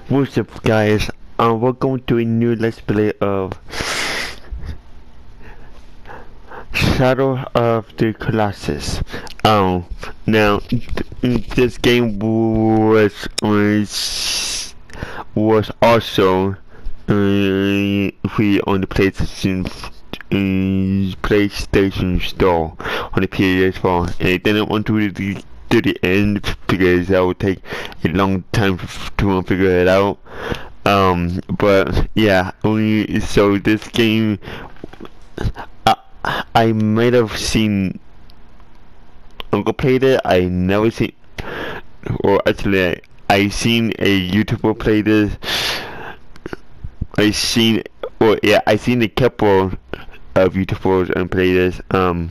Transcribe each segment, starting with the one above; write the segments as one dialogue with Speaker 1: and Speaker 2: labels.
Speaker 1: What's up, guys? Welcome to a new Let's Play of Shadow of the Colossus. Now this game was also free on the PlayStation Store on the PS4, and I didn't want to do the end because that would take a long time to figure it out. But yeah, so this game, I might have seen Uncle played it. I never seen, or actually, I seen a YouTuber play this. I seen, or yeah, I seen a couple of YouTubers and play this.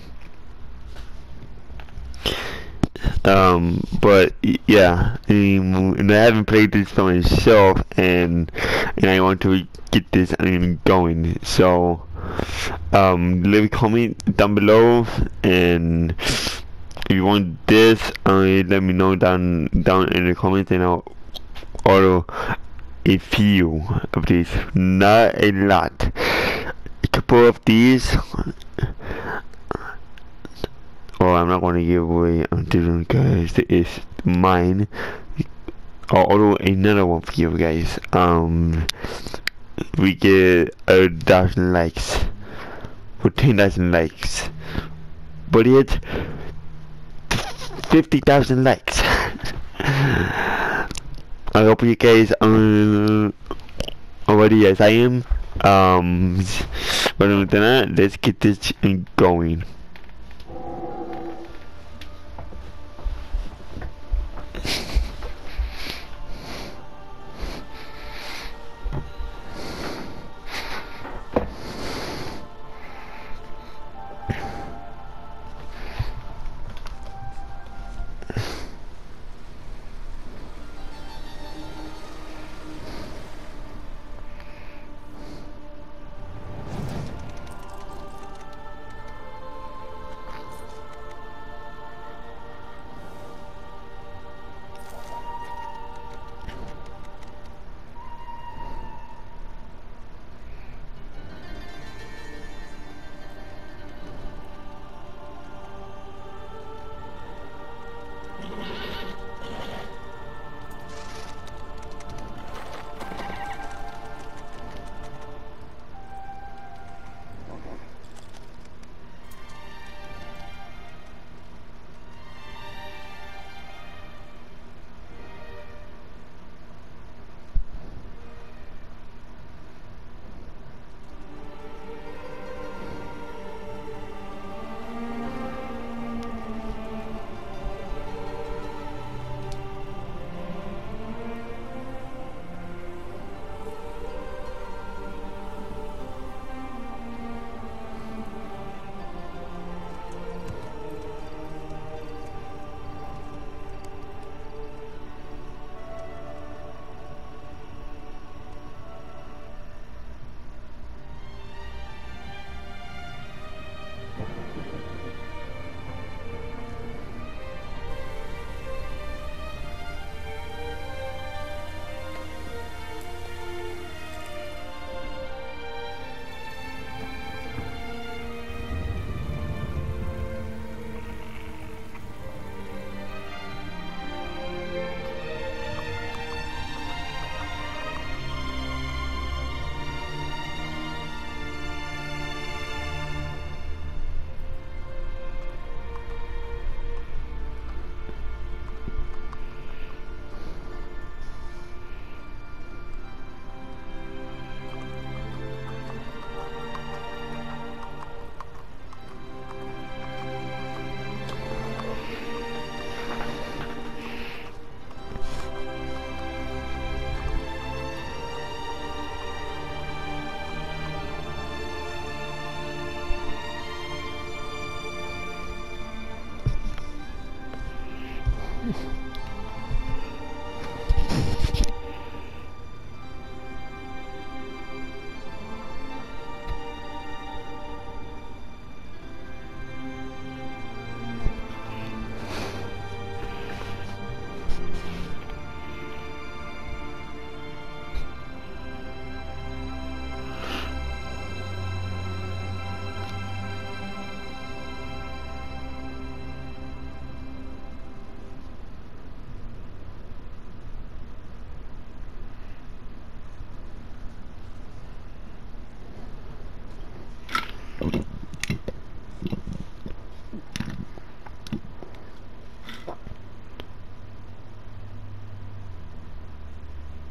Speaker 1: But yeah, and I haven't played this for myself, and I want to get this going. So, leave a comment down below, and if you want this, let me know down in the comments, and I'll order a few of these, not a lot, a couple of these. Oh, I'm not going to give away until guys, it's mine. I'll order another one for you guys. We get 1,000 likes, for 10,000 likes, but it's 50,000 likes. I hope you guys are already as I am. But other than that, let's get this going.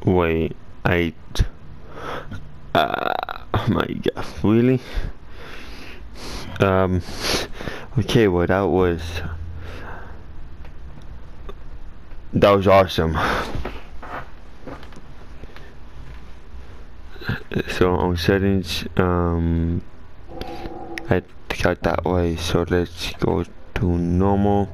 Speaker 1: Wait, I. My God, really? Um. Okay, well that was awesome. So on settings, I got that way. So let's go to normal.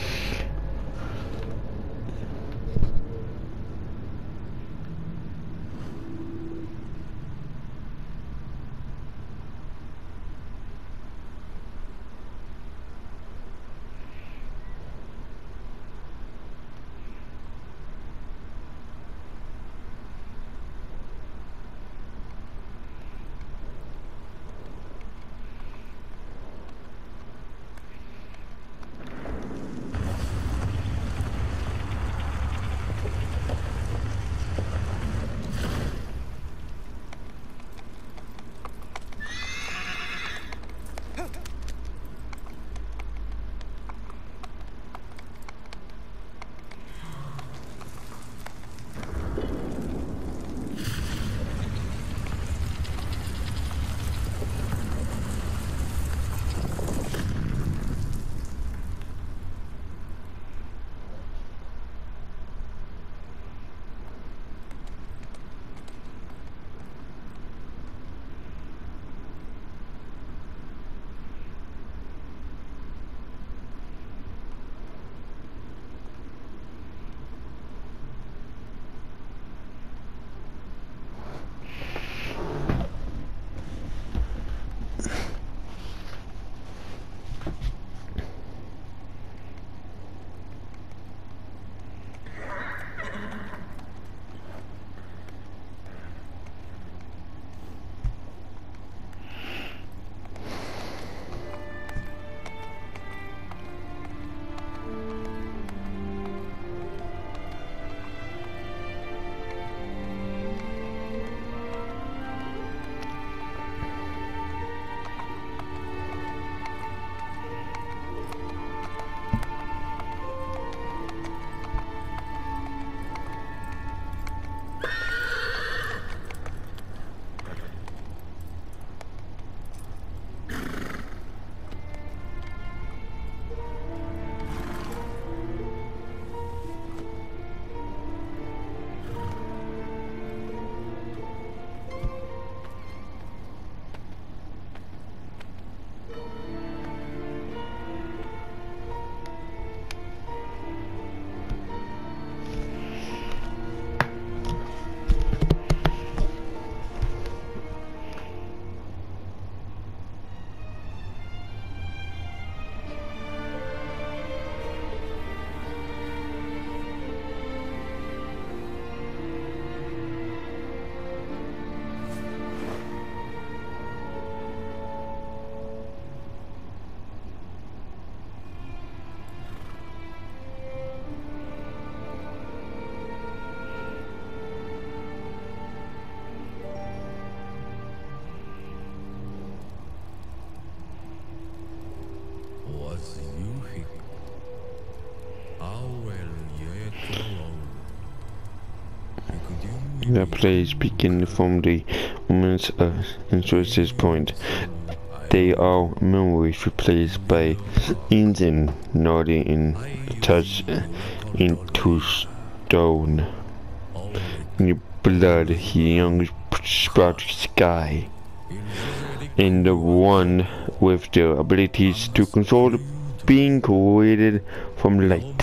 Speaker 1: The plays begin from the woman's introduces point. They are memories replaced by engine nodding in touch into stone. In blood, young sprout sky. And the one with the abilities to control being created from light.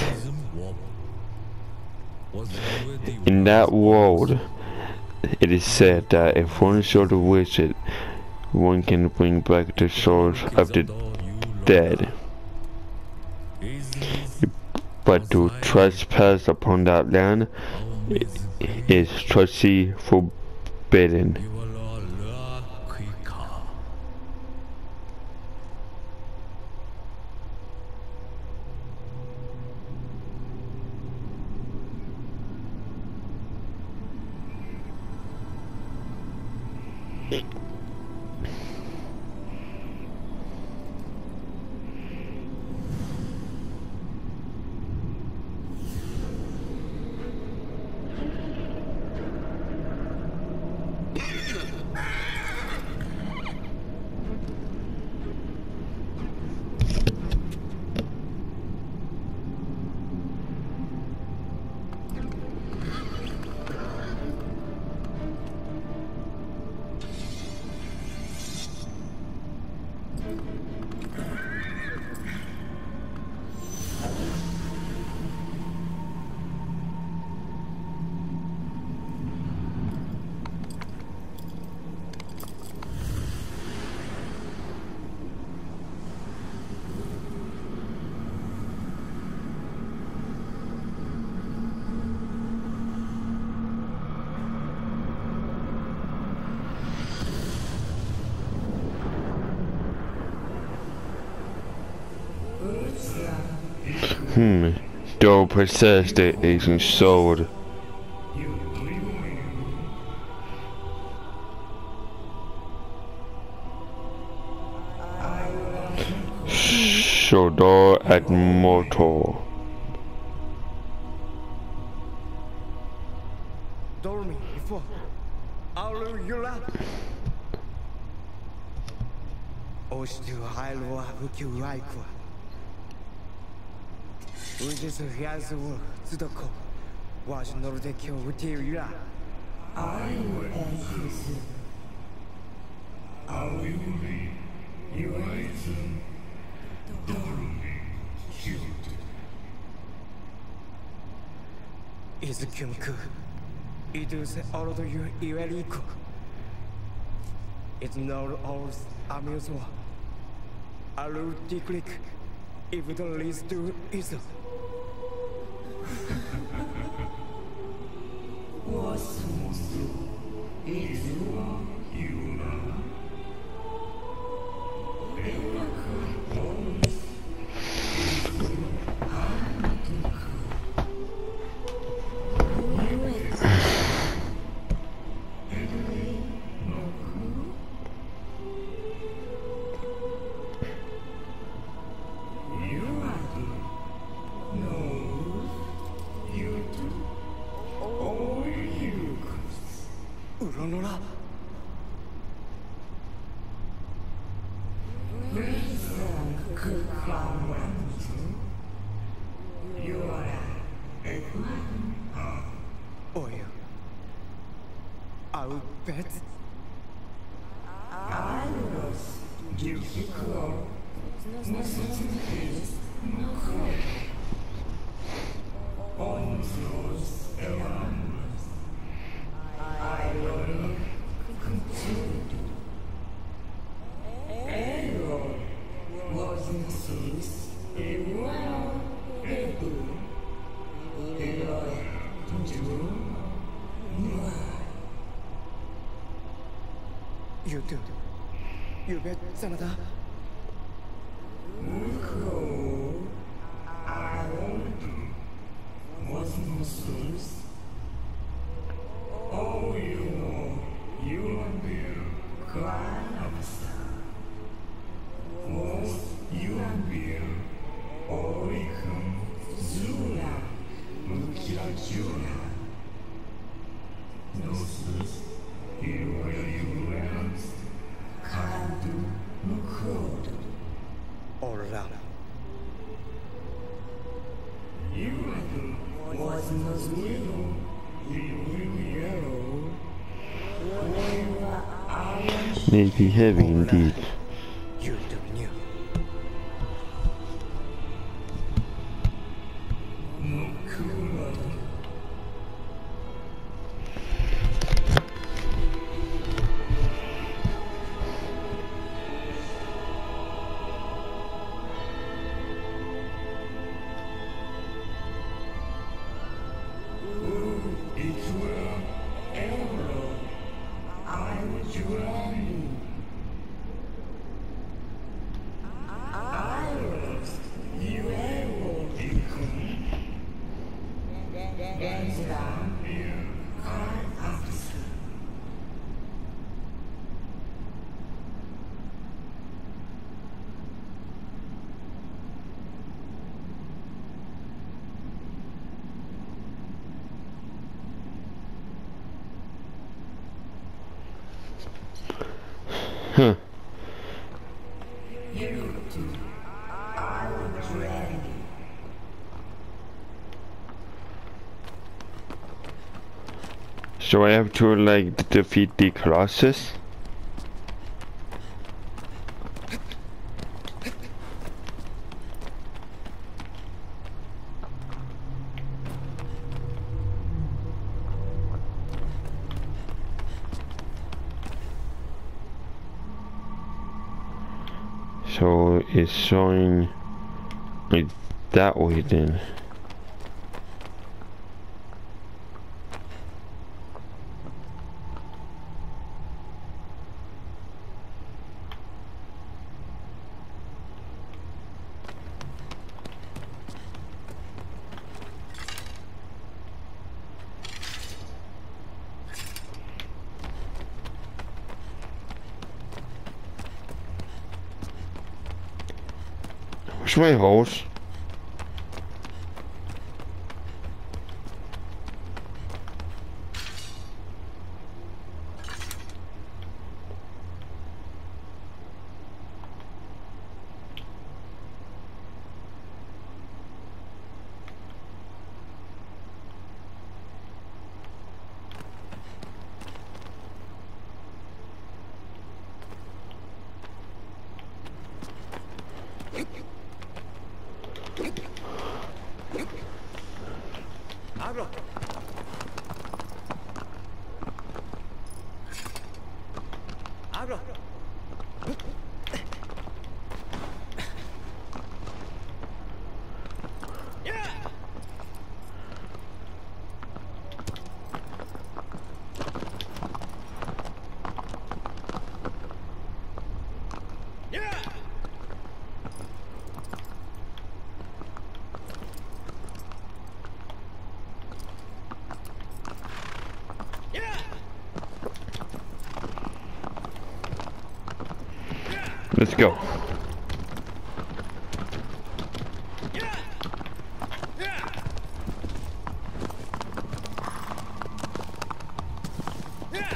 Speaker 1: In that world, it is said that if one sort of wishes, one can bring back the souls of the dead. But to trespass upon that land is strictly forbidden. Though possessed it isn't sold. Shodor at Motor.
Speaker 2: Dormi before. Aulu Yula. Ostu Hailwa Huki Raikwa. Ujis Yazu Tsudoko. Was Nordekyo Utiria.
Speaker 3: I will answer. I will be. You
Speaker 2: Izukyunku. Idus all of you Iweriko. It's not all amusement. Alu Diklik. If it leads to Izu. Uronora. Oh, yeah. I'll bet. You do. You bet, Sanada. All around.
Speaker 1: Maybe heavy indeed.
Speaker 2: You do knew.
Speaker 1: Huh. So I have to like defeat the Colossus? So it's showing like that way then.
Speaker 4: Where's my horse?
Speaker 2: Abro. Abro. Yeah. Yeah. Yeah.
Speaker 4: Let's go.
Speaker 2: Yeah. Yeah. Yeah.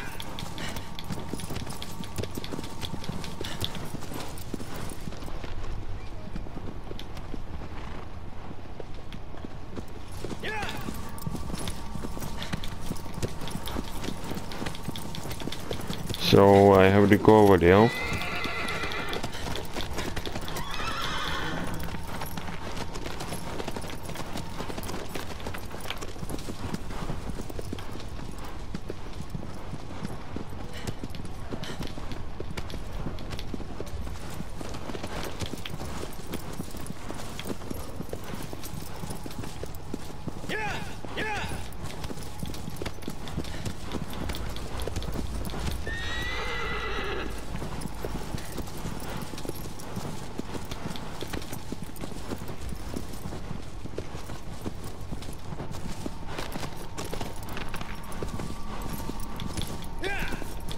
Speaker 2: Yeah.
Speaker 4: So I have to go over there.
Speaker 2: Yeah. Yeah. Yeah.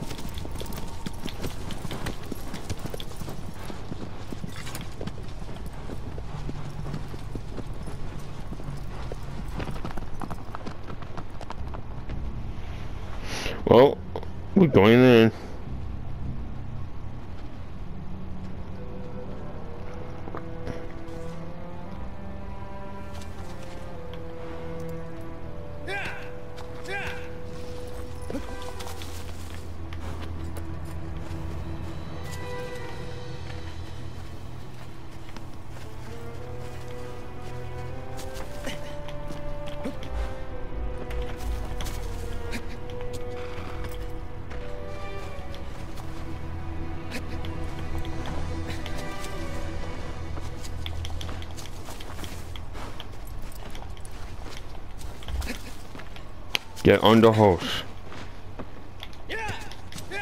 Speaker 4: Well, we're going in.
Speaker 2: Yeah. Yeah.
Speaker 4: Get on the horse.
Speaker 2: Yeah. Yeah.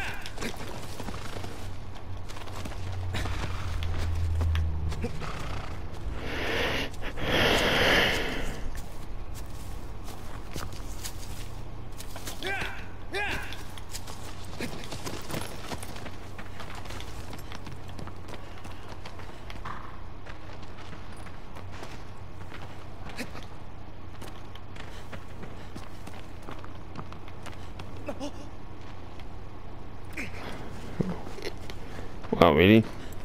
Speaker 2: Yeah. Yeah.
Speaker 4: Wow, really?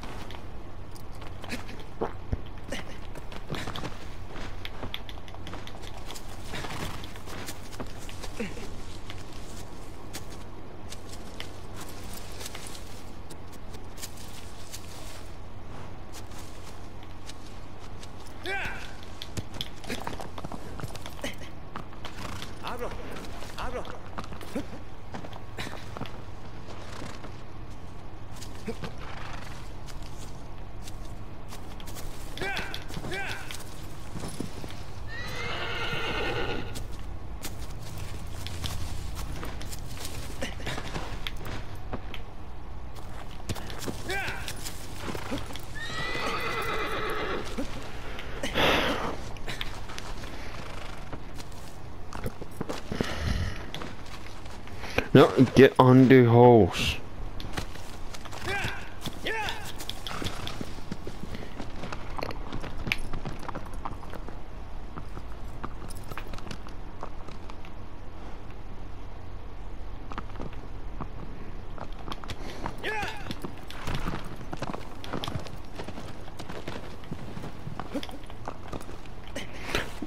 Speaker 2: Yeah. Abro. Abro. Yeah. Yeah. Yeah.
Speaker 4: No, get on the horse.
Speaker 2: Yeah. Yeah.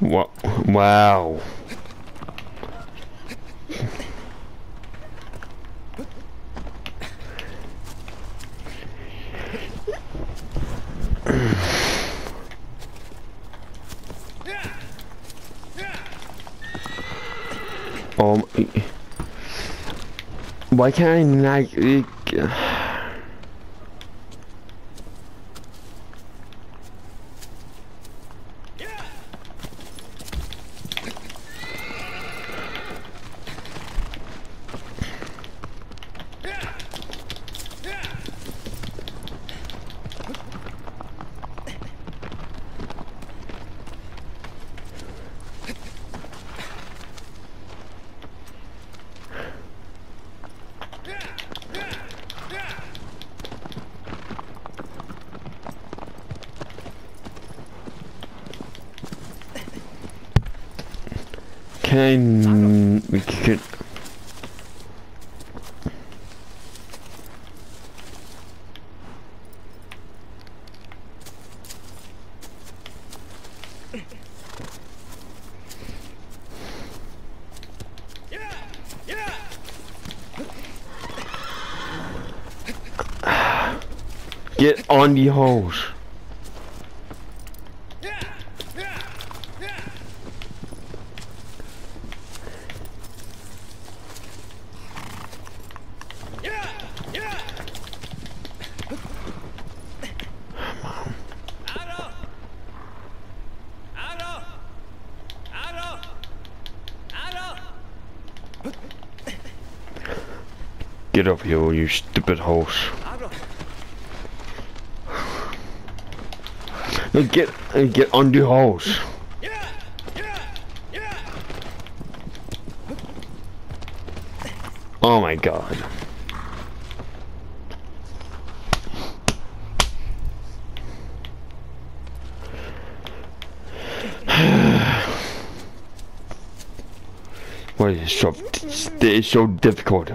Speaker 4: What? Wow. Why can't I we could get on the hose. Get up here, you stupid horse. Now get on the horse. Oh my god. Why is it so difficult?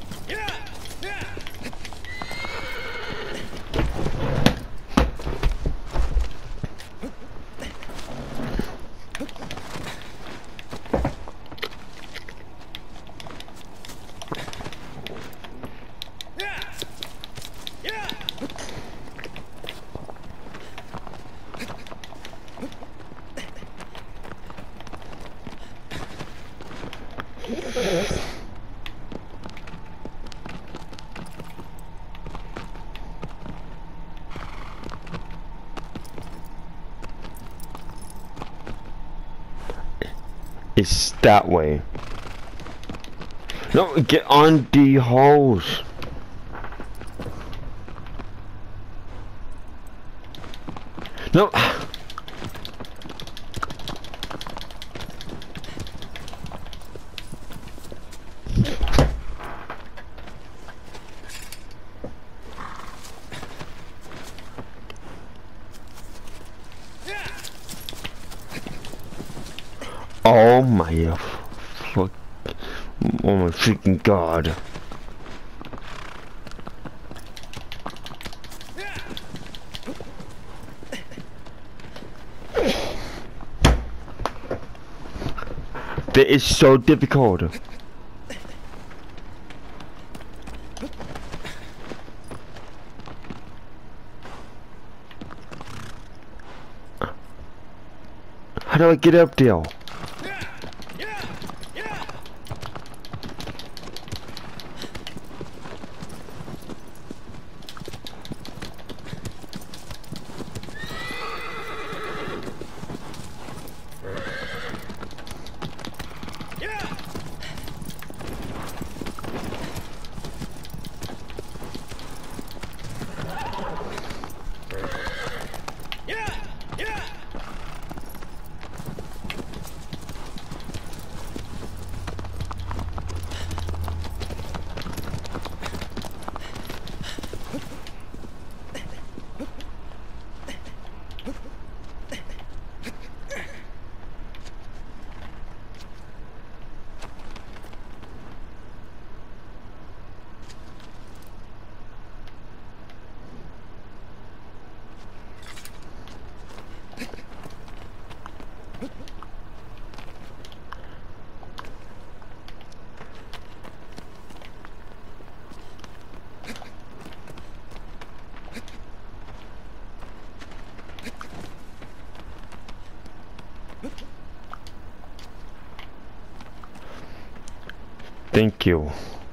Speaker 4: It's that way. No, get on the hose. No. Oh my fuck. Oh my freaking god. That is so difficult. How do I get up there? Thank you.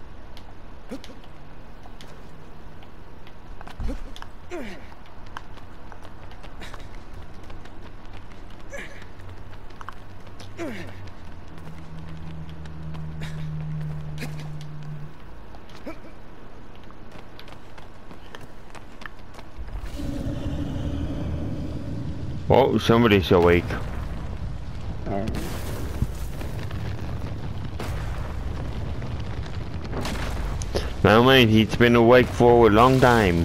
Speaker 4: Oh, somebody's awake. Now mate, he's been awake for a long time.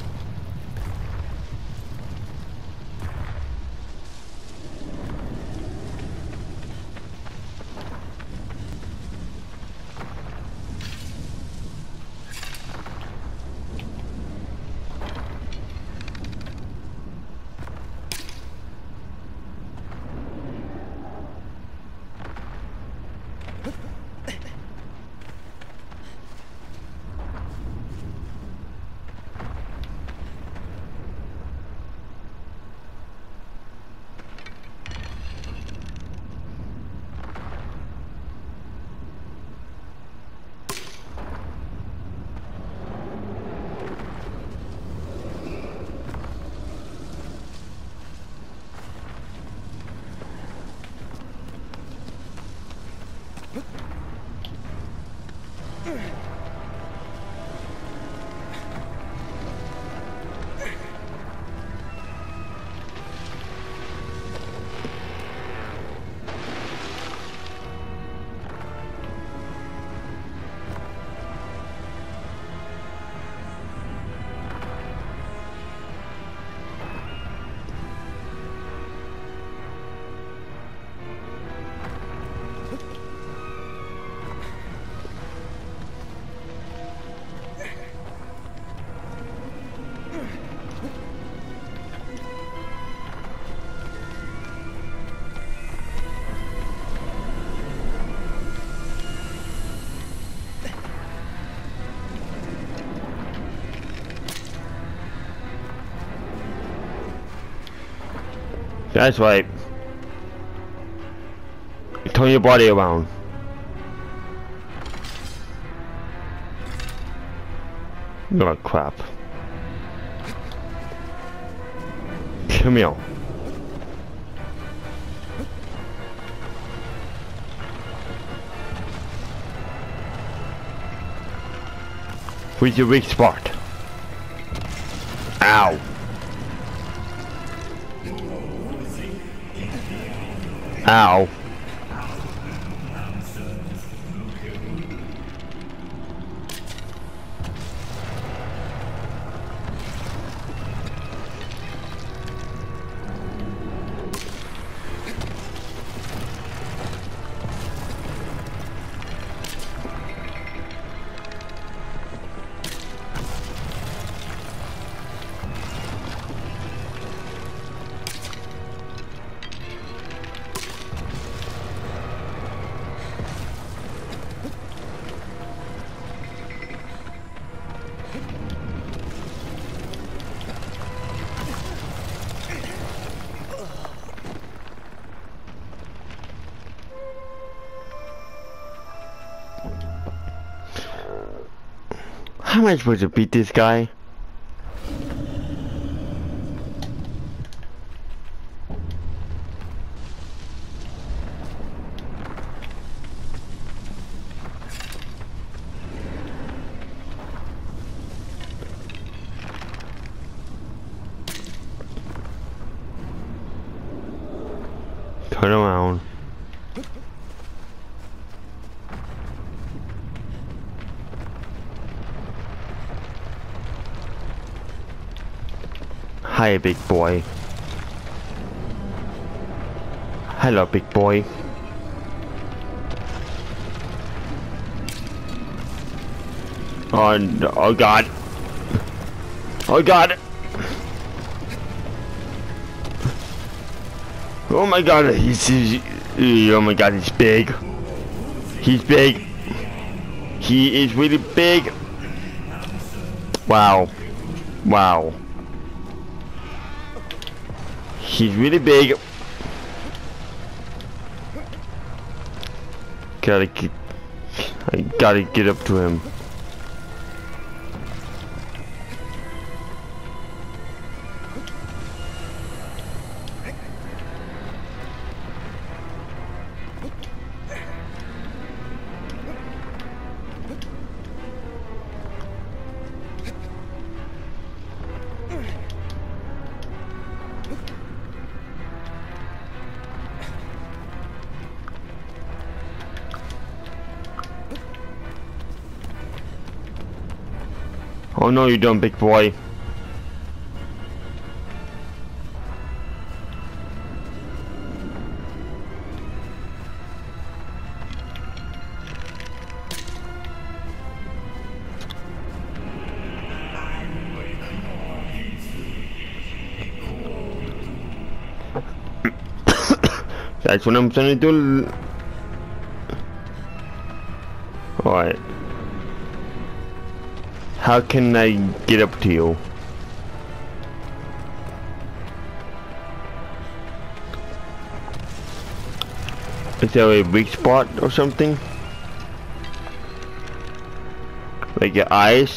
Speaker 4: That's right. Turn your body around. Oh crap. Come here. Where's your weak spot? Ow. Ow. How am I supposed to beat this guy? Turn around. Hi, big boy. Hello, big boy. Oh, no, oh God. Oh God. Oh my God, oh my God, he's big. He's big. He is really big. Wow. Wow. He's really big. Gotta keep. I gotta get up to him. Oh no, you don't, big boy. That's what I'm trying to do. Alright. How can I get up to you? Is there a weak spot or something? Like your eyes?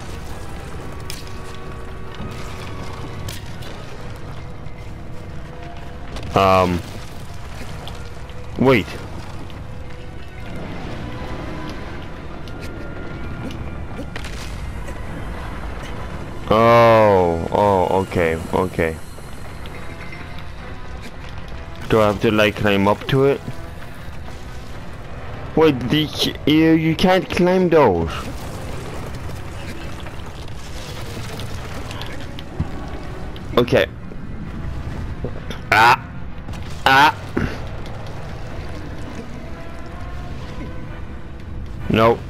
Speaker 4: Wait. Oh, okay. Do I have to like climb up to it? Wait, you can't climb those. Okay. Ah. No.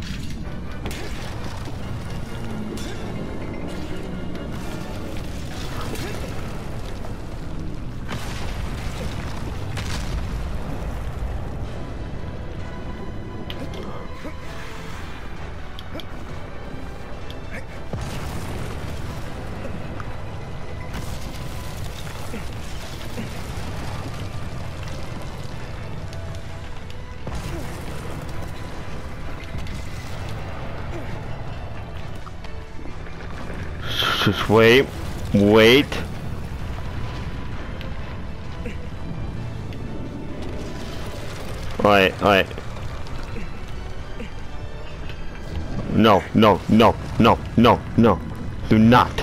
Speaker 4: Just wait. Alright. No. Do not.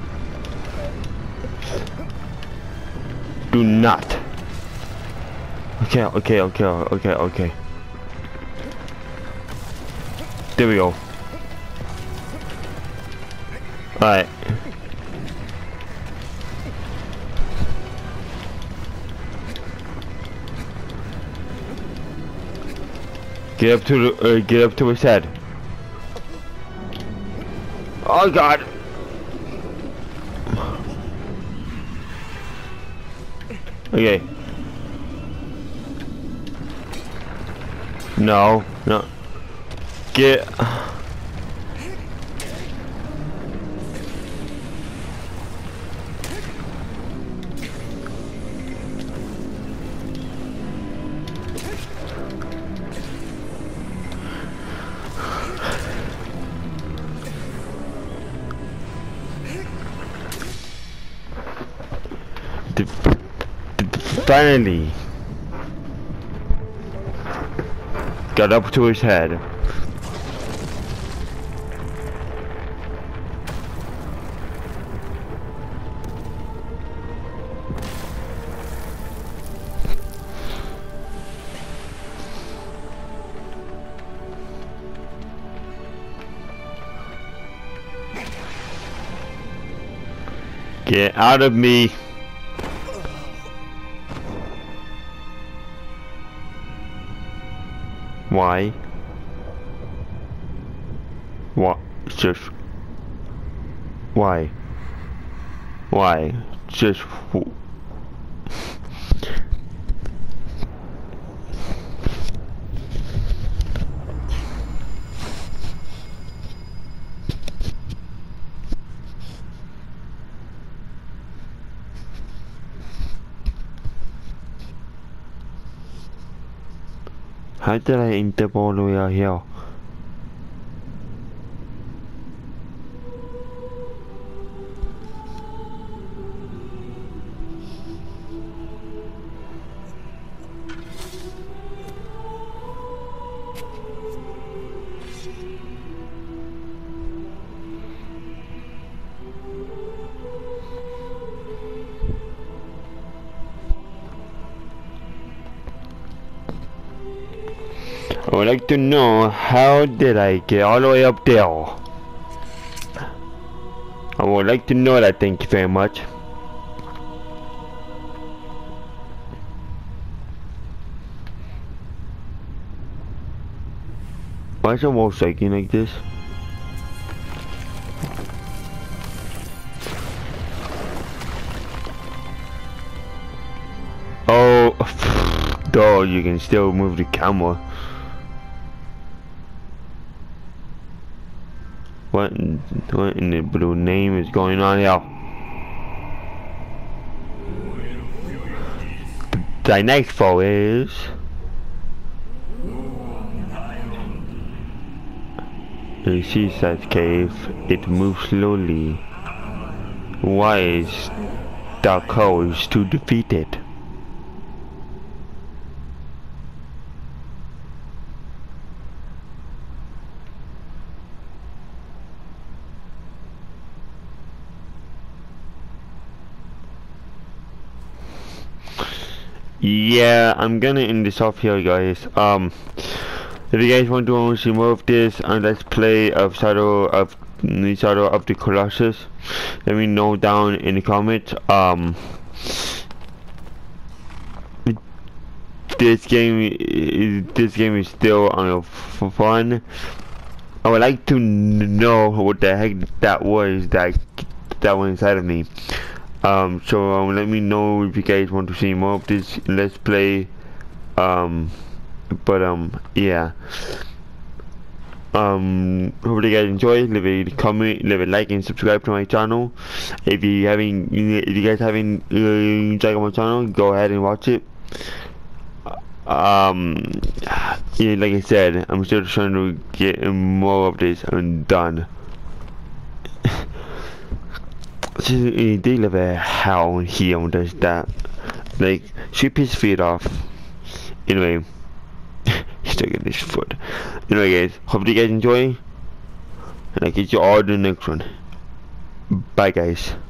Speaker 4: Do not. Okay. There we go. Alright. Get up to his head. Oh God. Okay. No. Get. Finally got up to his head. Get out of me. Why? What? Just why? Just
Speaker 1: How did I end up all the way out here? I would like to know, how did I get all the way up there? I would like to know that, thank you very much. Why is the wall shaking like this? Oh, duh, you can still move the camera. What in the blue name is going on here? The next foe is... The seaside cave. It moves slowly. Why is Dark Horse to defeat it? Yeah, I'm gonna end this off here, guys. If you guys want to see more of this and let's play of Shadow of the Colossus, let me know down in the comments. This game is still for fun. I would like to know what the heck that was that went inside of me. So let me know if you guys want to see more of this let's play. Yeah. Hope you guys enjoy. Leave a comment, leave a like, and subscribe to my channel. If you guys haven't checked out my channel, go ahead and watch it. Yeah, like I said, I'm still trying to get more of this and done. They live a hell here and does that. Like, sweep his feet off. Anyway, he's still getting his foot. Anyway, guys, hope you guys enjoy. And I'll get you all in the next one. Bye, guys.